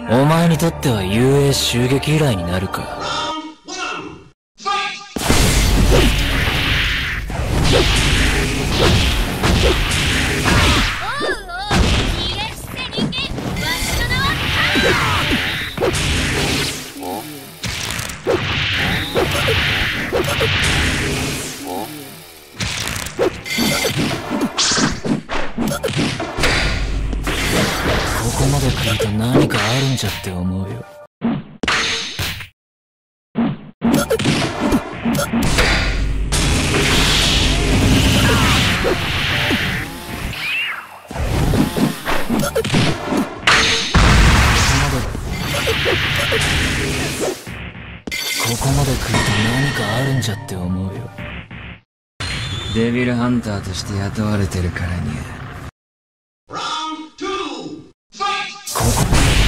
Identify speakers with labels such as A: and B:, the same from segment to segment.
A: お前にとっては遊泳襲撃以来になるか。ここまで来ると何かあるんじゃって思うよ。ここまで来ると何かあるんじゃって思うよ。デビルハンターとして雇われてるからに。ここ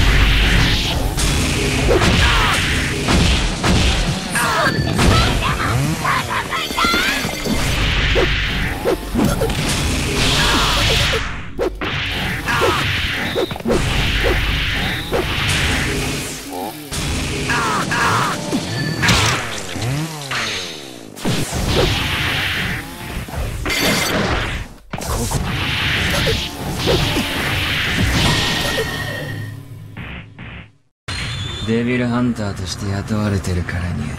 A: デビルハンターとして雇われてるからに。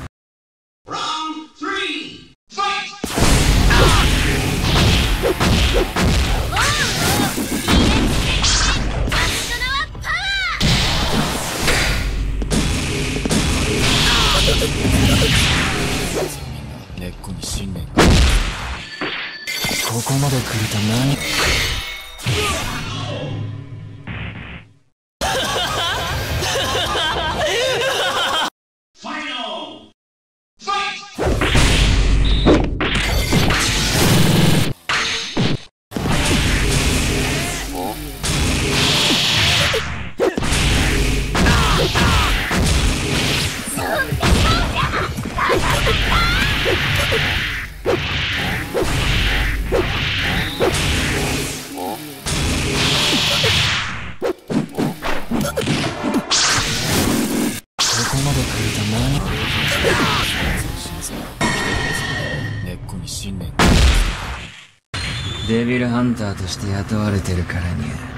A: 根っこに信念が。ここまで来ると何根っこに信念。デビルハンターとして雇われてるからに。